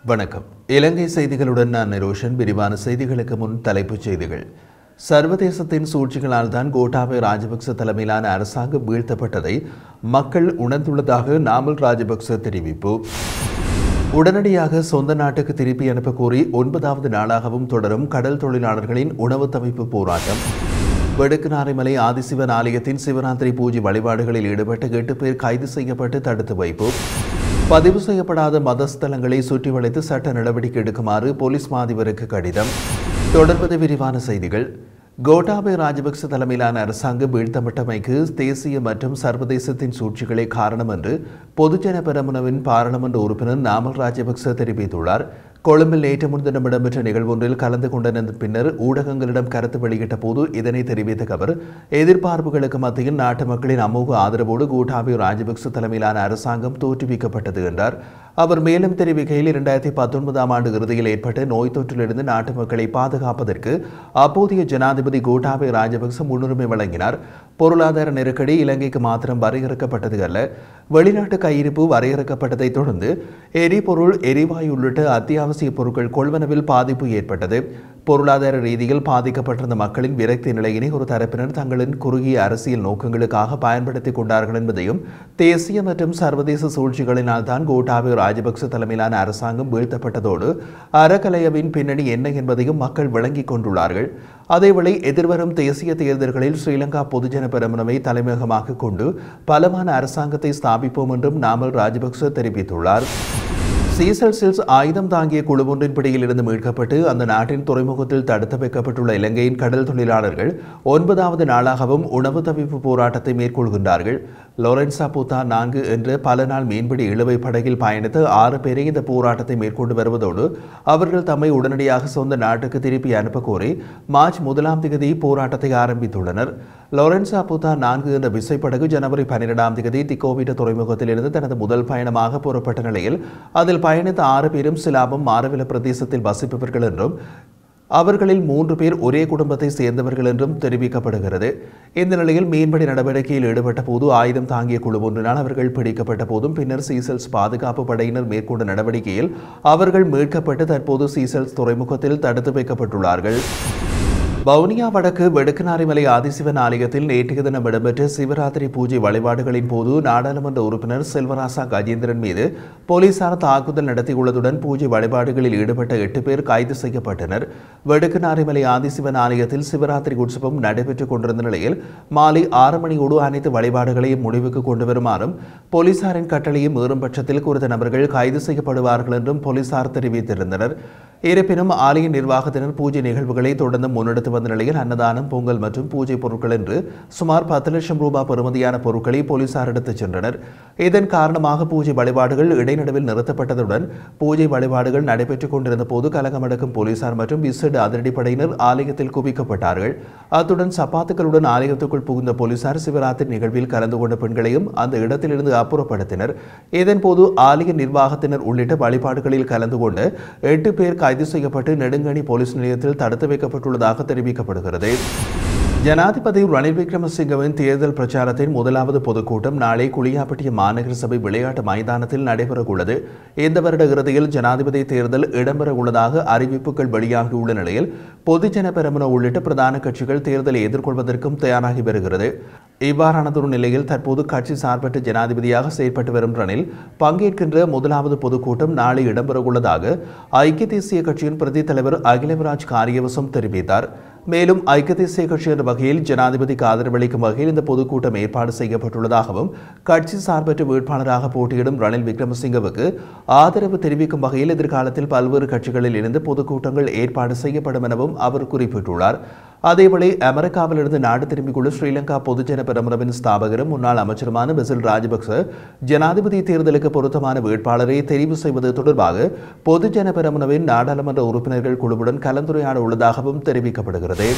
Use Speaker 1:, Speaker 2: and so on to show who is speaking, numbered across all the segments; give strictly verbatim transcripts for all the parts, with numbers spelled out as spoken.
Speaker 1: வணக்கம். இலங்கை செய்திகளுடன் நான் நிரோஷன். விரிவான செய்திகளுக்கு முன் தலைப்புச் செய்திகள். சர்வதேசத்தின் சூழ்ச்சிகளால் தான் கோட்டாபய ராஜபக்ச தலைமையிலான அரசாங்கம் வீழ்த்தப்பட்டதை மக்கள் உணர்ந்துள்ளதாக நாமல் ராஜபக்ச தெரிவிப்பு. உடனடியாக சொந்த நாட்டுக்கு திருப்பி அனுப்ப கோரி ஒன்பதாவது நாளாகவும் தொடரும் கடல் தொழிலாளர்களின் உணவு தவிப்பு போராட்டம். வெடுக்குநாரி மலை ஆதிசிவன் ஆலயத்தின் சிவராத்திரி பூஜை வழிபாடுகளில் ஈடுபட்ட எட்டு பேர் கைது செய்யப்பட்டு தடுத்து வைப்பு. பதிவு செய்யப்படாத மதஸ்தலங்களை சுற்றி வளைத்து சட்ட நடவடிக்கை எடுக்குமாறு போலீஸ் மாதிபருக்கு கடிதம். தொடர்வது விரிவான செய்திகள். கோட்டாபய ராஜபக்ச தலைமையிலான அரசாங்கம் வீழ்த்தப்பட்டமைக்கு தேசிய மற்றும் சர்வதேசத்தின் சூழ்ச்சிகளே காரணம் என்று பொதுஜன பெரமுனவின் பாராளுமன்ற உறுப்பினர் நாமல் ராஜபக்ச தெரிவித்துள்ளார். கொழும்பில் நேற்று முன்தினம் இடம்பெற்ற நிகழ்வொன்றில் கலந்து கொண்டதன் பின்னர் ஊடகங்களிடம் கருத்து வெளியிட்ட போது இதனை தெரிவித்த அவர், எதிர்பார்ப்புகளுக்கு மத்தியில் நாட்டு மக்களின் அமோக ஆதரவோடு கோட்டாபய ராஜபக்ச தலைமையிலான அரசாங்கம் தோற்றுவிக்கப்பட்டது என்றார். அவர் மேலும் தெரிவிக்கையில், இரண்டாயிரத்தி பத்தொன்பதாம் ஆண்டு இறுதியில் ஏற்பட்ட நோய் தொற்றிலிருந்து நாட்டு மக்களை பாதுகாப்பதற்கு அப்போதைய ஜனாதிபதி கோட்டாபய ராஜபக்ச முன்னுரிமை வழங்கினார். பொருளாதார நெருக்கடி இலங்கைக்கு மாத்திரம் வரையறுக்கப்பட்டது அல்ல, வெளிநாட்டு கையிருப்பு வரையறுக்கப்பட்டதை தொடர்ந்து எரிபொருள், எரிவாயு உள்ளிட்ட அத்தியாவசிய பொருட்கள் கொள்வனவில் பாதிப்பு ஏற்பட்டது. பொருளாதார ரீதியில் பாதிக்கப்பட்டிருந்த மக்களின் விரக்தி நிலையினை ஒரு தரப்பினர் தங்களின் குறுகிய அரசியல் நோக்கங்களுக்காக பயன்படுத்திக் கொண்டார்கள் என்பதையும், தேசிய மற்றும் சர்வதேச சூழ்ச்சிகளினால் தான் கோட்டாபய ராஜபக்ச தலைமையிலான அரசாங்கம் வீழ்த்தப்பட்டதோடு அறக்கலையவின் பின்னணி என்ன என்பதையும் மக்கள் விளங்கிக் கொண்டுள்ளார்கள். அதேவேளை எதிர்வரும் தேசிய தேர்தல்களில் ஸ்ரீலங்கா பொதுஜன பெரமுனவை தலைமையகமாக கொண்டு பலமான அரசாங்கத்தை ஸ்தாபிப்போம் என்றும் நாமல் ராஜபக்ச தெரிவித்துள்ளார். சீசல்ஸில் ஆயுதம் தாங்கிய குழு ஒன்றின் பிடியில் இருந்து மீட்கப்பட்டு அந்த நாட்டின் துறைமுகத்தில் தடுத்து வைக்கப்பட்டுள்ள இலங்கையின் கடல் தொழிலாளர்கள் ஒன்பதாவது நாளாகவும் உணவு தவிப்பு போராட்டத்தை மேற்கொள்கின்றார்கள். லோரென்சா பூத்தா நான்கு என்ற பல நாள் மீன்பிடி இழுவை படகில் பயணித்து ஆறு பேரை இந்த போராட்டத்தை மேற்கொண்டு வருவதோடு அவர்கள் தம்மை உடனடியாக சொந்த நாட்டுக்கு திருப்பி அனுப்ப கோரி மார்ச் முதலாம் தேதி போராட்டத்தை ஆரம்பித்துள்ளனர். லோரென்சா பூத்தா நான்கு என்ற விசைப்படகு ஜனவரி பன்னிரெண்டாம் தேதி திக்கோவிட்ட துறைமுகத்தில் இருந்து தனது முதல் பயணமாக புறப்பட்ட நிலையில் அதில் பயணித்த ஆறு பேரும் சிலாபம் மாரவில பிரதேசத்தில் வசிப்பவர்கள் என்றும் அவர்களில் மூன்று பேர் ஒரே குடும்பத்தை சேர்ந்தவர்கள் என்றும் தெரிவிக்கப்படுகிறது. இந்த நிலையில் மீன்பிடி நடவடிக்கையில் ஈடுபட்ட போது ஆயுதம் தாங்கிய குழு ஒன்றினால் அவர்கள் பிடிக்கப்பட்ட போதும் பின்னர் சீசல்ஸ் பாதுகாப்பு படையினர் மேற்கொண்ட நடவடிக்கையில் அவர்கள் மீட்கப்பட்டு தற்போது சீசல்ஸ் துறைமுகத்தில் தடுத்து வைக்கப்பட்டுள்ளார்கள். வவுனியா வடக்கு வெடுக்குநாரி மலை ஆதிசிவன் ஆலயத்தில் நேற்றைய தினம் இடம்பெற்ற சிவராத்திரி பூஜை வழிபாடுகளின் போது நாடாளுமன்ற உறுப்பினர் செல்வராசா கஜேந்திரன் மீது போலீசார் தாக்குதல் நடத்தியுள்ளதுடன் பூஜை வழிபாடுகளில் ஈடுபட்ட எட்டு பேர் கைது செய்யப்பட்டனர். வெடுக்குநாரி மலை ஆதிசிவன் ஆலயத்தில் சிவராத்திரி உற்சவம் நடைபெற்றுக் கொண்டிருந்த நிலையில் மாலை ஆறு மணியோடு அனைத்து வழிபாடுகளையும் முடிவுக்கு கொண்டு வருமாறும் போலீசாரின் கட்டளையை மீறும் பட்சத்தில் குறித்த நபர்கள் கைது செய்யப்படுவார்கள் என்றும் போலீசார் தெரிவித்திருந்தனர். இருப்பினும் ஆலய நிர்வாகத்தினர் பூஜை நிகழ்வுகளை தொடர்ந்து முன்னெடுத்து வந்த நிலையில் அன்னதானம், பொங்கல் மற்றும் பூஜை பொருட்கள் என்று சுமார் பத்து லட்சம் ரூபாய் பெறுமதியான பொருட்களை போலீசார் எடுத்துச் சென்றனர். இதன் காரணமாக பூஜை வழிபாடுகள் இடைநடுவில் நிறுத்தப்பட்டதுடன் பூஜை வழிபாடுகள் நடைபெற்றுக் கொண்டிருந்த போது கலகமடக்கும் போலீசார் மற்றும் விசேட அதிரடிப்படையினர் ஆலயத்தில் குவிக்கப்பட்டார்கள். அத்துடன் சப்பாத்துக்களுடன் ஆலயத்துக்குள் புகுந்த போலீசார் சிவராத்திரி நிகழ்வில் கலந்து கொண்ட பெண்களையும் அந்த இடத்திலிருந்து அப்புறப்படுத்தினர். இதன்போது ஆலய நிர்வாகத்தினர் உள்ளிட்ட வழிபாடுகளில் கலந்து கொண்டு எட்டு பேர் கைது செய்யப்பட்டு நெடுங்கணி போலீஸ் நிலையத்தில் தடுத்து வைக்கப்பட்டுள்ளதாக தெரிவிக்கப்படுகிறது. ஜனாதிபதி ரணில் விக்ரமசிங்கவின் தேர்தல் பிரச்சாரத்தின் முதலாவது பொதுக்கூட்டம் நாளை குளியாப்பட்டிய மாநகர சபை விளையாட்டு மைதானத்தில் நடைபெறவுள்ளது. இந்த வருட இறுதியில் ஜனாதிபதி தேர்தல் இடம்பெற உள்ளதாக அறிவிப்புகள் வெளியாகியுள்ள நிலையில் பொதுஜன பெரமுன உள்ளிட்ட பிரதான கட்சிகள் தேர்தலை எதிர்கொள்வதற்கும் தயாராகி வருகிறது. இவ்வாறானதொரு நிலையில் தற்போது கட்சி சார்பற்ற ஜனாதிபதியாக செயற்பட்டு வரும் ரணில் பங்கேற்கின்ற முதலாவது பொதுக்கூட்டம் நாளை இடம்பெறவுள்ளதாக ஐக்கிய தேசிய கட்சியின் பிரதி தலைவர் அகிலவிராஜ் காரியவசம் தெரிவித்தார். மேலும் ஐக்கிய தேசிய கட்சி என்ற வகையில் ஜனாதிபதிக்கு ஆதரவளிக்கும் வகையில் இந்த பொதுக்கூட்டம் ஏற்பாடு செய்யப்பட்டுள்ளதாகவும் கட்சி சார்பற்ற வேட்பாளராக போட்டியிடும் ரணில் விக்ரமசிங்கவுக்கு ஆதரவு தெரிவிக்கும் வகையில் எதிர்காலத்தில் பல்வேறு கட்சிகளில் இருந்து பொதுக்கூட்டங்கள் ஏற்பாடு செய்யப்படும் எனவும் அவர் குறிப்பிட்டுள்ளார். அதேவேளை அமெரிக்காவிலிருந்து நாடு திரும்பியுள்ள ஸ்ரீலங்கா பொதுஜன பெரமுனவின் ஸ்தாபகரும் முன்னாள் அமைச்சருமான வெசில் ராஜபக்ச ஜனாதிபதி தேர்தலுக்கு பொருத்தமான வேட்பாளரை தெரிவு செய்வது தொடர்பாக பொதுஜன பெரமுனவின் நாடாளுமன்ற உறுப்பினர்கள் குழுவுடன் கலந்துரையாட உள்ளதாகவும் தெரிவிக்கப்படுகிறது.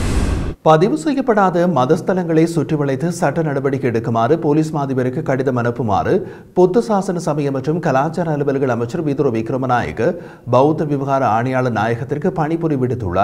Speaker 1: பதிவு செய்யப்படாத மதஸ்தலங்களை சுற்றி வளைத்து சட்ட நடவடிக்கை எடுக்குமாறு போலீஸ் மாதிபருக்கு கடிதம் அனுப்புமாறு புத்த சாசன சமய மற்றும் கலாச்சார அலுவல்கள் அமைச்சர் விதுர விக்ரமநாயக்க பௌத்த விவகார ஆணையாளர் நாயகத்திற்கு பணிபுரி விடுத்துள்ளார்.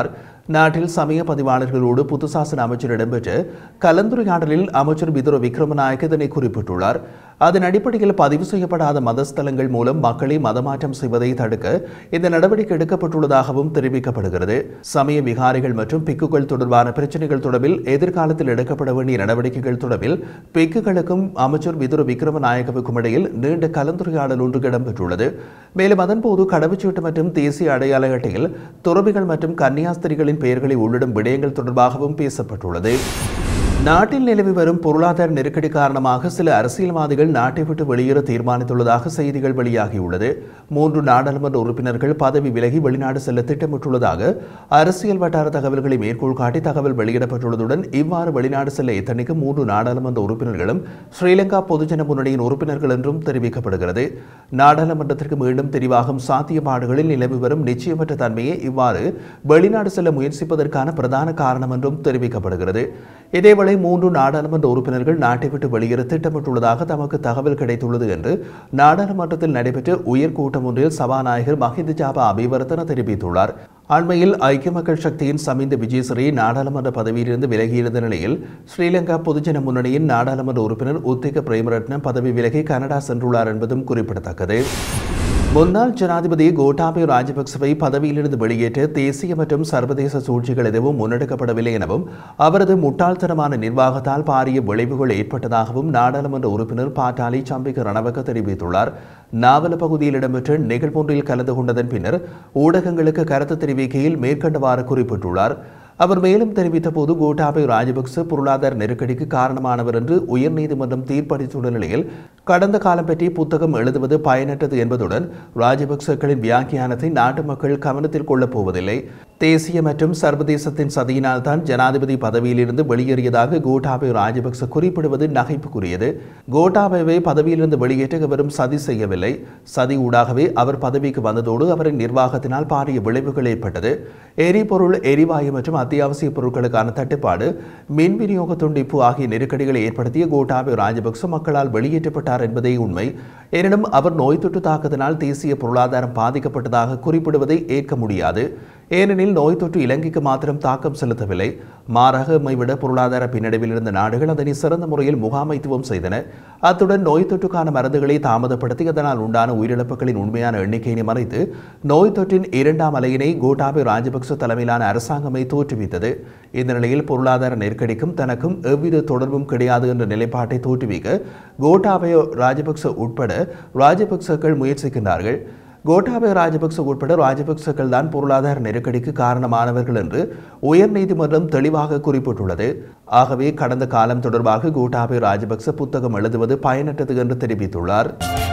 Speaker 1: நாட்டில் சமய பதிவாளர்களோடு புத்துசாசன அமைச்சர் இடம்பெற்ற கலந்துரையாடலில் அமைச்சர் பிதுர விக்ரமநாயக்க இதனை குறிப்பிட்டுள்ளார். அதன் அடிப்படையில் பதிவு செய்யப்படாத மதஸ்தலங்கள் மூலம் மக்களை மதமாற்றம் செய்வதை தடுக்க இந்த நடவடிக்கை எடுக்கப்பட்டுள்ளதாகவும் தெரிவிக்கப்படுகிறது. சமய விகாரிகள் மற்றும் பிக்குகள் தொடர்பான பிரச்சினைகள் தொடர்பில் எதிர்காலத்தில் எடுக்கப்பட வேண்டிய நடவடிக்கைகள் தொடர்பில் பிக்குகளுக்கும் அமைச்சர் பிதுர விக்ரமநாயக்கவுக்கும் இடையில் நீண்ட கலந்துரையாடல் ஒன்று இடம்பெற்றுள்ளது. மேலும் அதன்போது கடவுச்சீட்டு மற்றும் தேசிய அடையாள அட்டையில் துறவிகள் மற்றும் கன்னியாஸ்திரிகளின் பெயர்களை உள்ளிடும் விடயங்கள் தொடர்பாகவும் பேசப்பட்டுள்ளது. நாட்டில் நிலவி வரும் பொருளாதார நெருக்கடி காரணமாக சில அரசியல்வாதிகள் நாட்டை விட்டு வெளியேற தீர்மானித்துள்ளதாக செய்திகள் வெளியாகியுள்ளது. மூன்று நாடாளுமன்ற உறுப்பினர்கள் பதவி விலகி வெளிநாடு செல்ல திட்டமிட்டுள்ளதாக அரசியல் வட்டார தகவல்களை மேற்கோள் காட்டி தகவல் வெளியிடப்பட்டுள்ளதுடன் இவ்வாறு வெளிநாடு செல்ல எத்தனைக்கும் மூன்று நாடாளுமன்ற உறுப்பினர்களும் ஸ்ரீலங்கா பொதுஜன முன்னணியின் உறுப்பினர்கள் என்றும் தெரிவிக்கப்படுகிறது. நாடாளுமன்றத்திற்கு மீண்டும் தெரிவாகும் சாத்தியப்பாடுகளில் நிலவி வரும் நிச்சயமற்ற தன்மையை இவ்வாறு வெளிநாடு செல்ல முயற்சிப்பதற்கான பிரதான காரணம் என்றும் தெரிவிக்கப்படுகிறது. இதேவேளை மூன்று நாடாளுமன்ற உறுப்பினர்கள் நாட்டை விட்டு வெளியேற திட்டமிட்டுள்ளதாக தமக்கு தகவல் கிடைத்துள்ளது என்று நாடாளுமன்றத்தில் நடைபெற்ற உயர்கூட்டம் ஒன்றில் சபாநாயகர் மஹிந்த ஜாபா அபிவர்த்தன தெரிவித்துள்ளார். அண்மையில் ஐக்கிய மக்கள் சக்தியின் சமிந்த விஜயசிறி நாடாளுமன்ற பதவியிலிருந்து விலகியிருந்த நிலையில் ஸ்ரீலங்கா பொதுஜன முன்னணியின் நாடாளுமன்ற உறுப்பினர் உத்திக பிரேமரட்ன பதவி விலகி கனடா சென்றுள்ளார் என்பதும் குறிப்பிடத்தக்கது. முன்னாள் ஜனாதிபதி கோட்டாபய ராஜபக்சவை பதவியிலிருந்து வெளியேற்ற தேசிய மற்றும் சர்வதேச சூழ்ச்சிகள் எதுவும் முன்னெடுக்கப்படவில்லை எனவும் அவரது முட்டாள்தனமான நிர்வாகத்தால் பாரிய விளைவுகள் ஏற்பட்டதாகவும் நாடாளுமன்ற உறுப்பினர் பாட்டாளி சம்பிக்க ரணவக்க தெரிவித்துள்ளார். நாவல பகுதியில் இடம்பெற்ற நிகழ்வொன்றில் கலந்து கொண்டதன் பின்னர் ஊடகங்களுக்கு கருத்து தெரிவிக்கையில் மேற்கண்டவாறு குறிப்பிட்டுள்ளார். அவர் மேலும் தெரிவித்த போது கோட்டாபய ராஜபக்ச பொருளாதார நெருக்கடிக்கு காரணமானவர் என்று உயர்நீதிமன்றம் தீர்ப்பளித்துள்ள நிலையில் கடந்த காலம் பற்றி புத்தகம் எழுதுவது பயனற்றது என்பதுடன் ராஜபக்சக்களின் வியாக்கியானத்தை நாட்டு மக்கள் கவனத்தில் கொள்ளப் போவதில்லை. தேசிய மற்றும் சர்வதேசத்தின் சதியினால் தான் ஜனாதிபதி பதவியிலிருந்து வெளியேறியதாக கோட்டாபய ராஜபக்ச குறிப்பிடுவது நகைப்புக்குரியது. கோட்டாபயவை பதவியிலிருந்து வெளியேற்ற அவரும் சதி செய்யவில்லை. சதி ஊடாகவே அவர் பதவிக்கு வந்ததோடு அவரின் நிர்வாகத்தினால் பாரிய விளைவுகள் ஏற்பட்டது. எரிபொருள், எரிவாயு மற்றும் அத்தியாவசிய பொருட்களுக்கான தட்டுப்பாடு, மின் விநியோக துண்டிப்பு ஆகிய நெருக்கடிகளை ஏற்படுத்திய கோட்டாபய ராஜபக்ச மக்களால் வெளியேற்றப்பட்டார் என்பதே உண்மை. எனினும் அவர் நோய் தொற்று தாக்கத்தினால் தேசிய பொருளாதாரம் பாதிக்கப்பட்டதாக குறிப்பிடுவதை ஏற்க முடியாது. ஏனெனில் நோய் தொற்று இலங்கைக்கு மாத்திரம் தாக்கம் செலுத்தவில்லை. மாறாக எம்மை விட பொருளாதார பின்னடைவில் இருந்த நாடுகள் அதனை சிறந்த முறையில் முகாமைத்துவம் செய்தன. அத்துடன் நோய் தொற்றுக்கான மருந்துகளை தாமதப்படுத்தி அதனால் உண்டான உயிரிழப்புகளின் உண்மையான எண்ணிக்கையினை மறைத்து நோய் தொற்றின் இரண்டாம் அலையினை கோட்டாபய ராஜபக்ச தலைமையிலான அரசாங்கமே தோற்றுவித்தது. இந்த நிலையில் பொருளாதார நெருக்கடிக்கும் தனக்கும் எவ்வித தொடர்பும் கிடையாது என்ற நிலைப்பாட்டை தோற்றுவிக்க கோட்டாபய ராஜபக்ச உட்பட ராஜபக்சக்கள் முயற்சிக்கின்றார்கள். கோட்டாபய ராஜபக்ச உட்பட ராஜபக்சக்கள் தான் பொருளாதார நெருக்கடிக்கு காரணமானவர்கள் என்று உயர்நீதிமன்றம் தெளிவாக குறிப்பிட்டுள்ளது. ஆகவே கடந்த காலம் தொடர்பாக கோட்டாபய ராஜபக்ச புத்தகம் எழுதுவது பயனற்றது என்று தெரிவித்துள்ளார்.